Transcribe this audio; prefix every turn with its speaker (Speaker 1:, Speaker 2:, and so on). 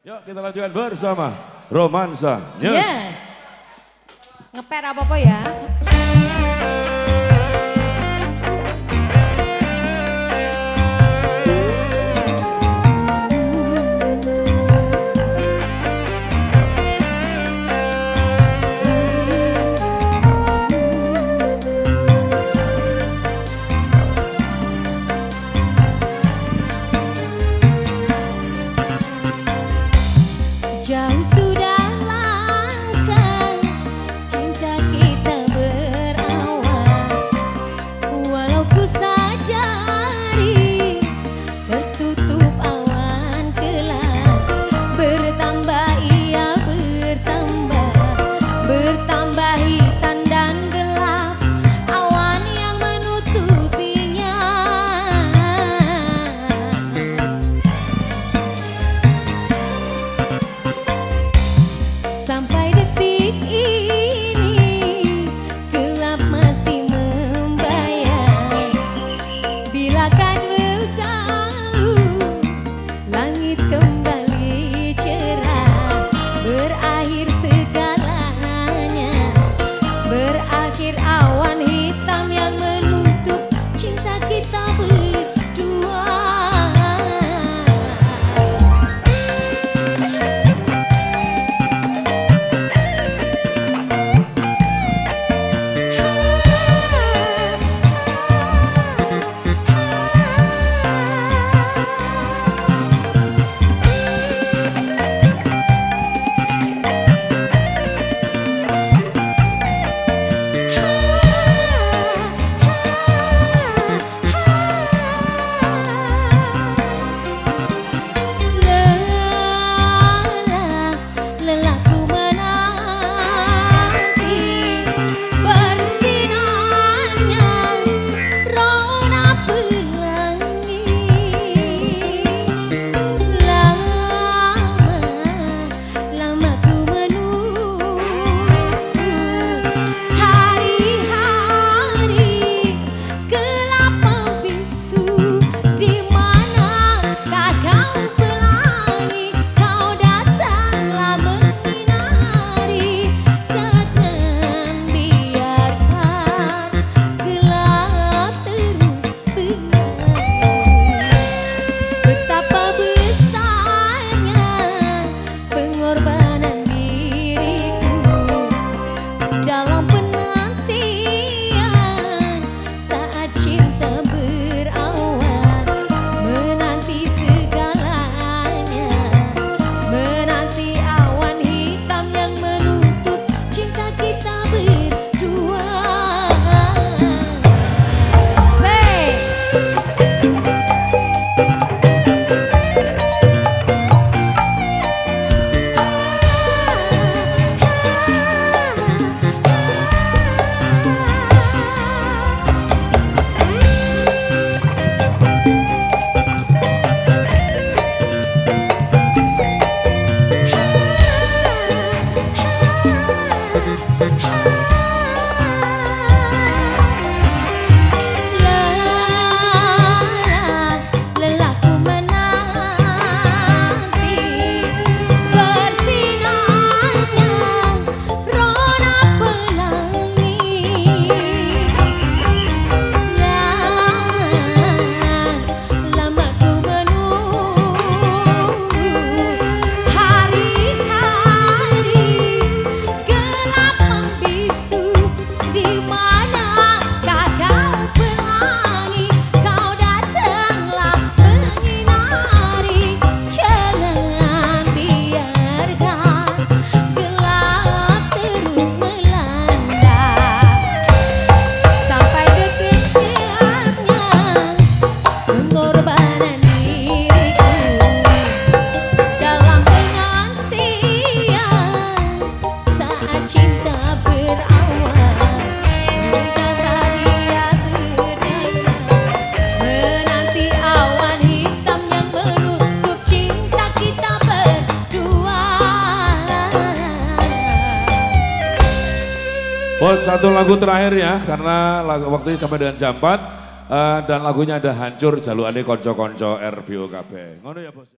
Speaker 1: Yuk kita lanjutkan bersama Romansa News.
Speaker 2: Yes. Ngeper apa-apa ya. Jauh sudah langkah cinta kita berawal, walau ku sadari tertutup awan gelap, bertambah ia bertambah, bertambah hitam dan gelap awan yang menutupinya. Sampai detik ini gelap masih membayang. Bilakah berlalu langit kembali cerah, berakhir segalanya, berakhir awan hitam yang menutup cinta kita berdua.
Speaker 1: Bos, satu lagu terakhir ya, karena waktunya sampai dengan jam 4 dan lagunya ada Hancur Jalukane Konco-konco RBO KB. Ngono ya, Bos.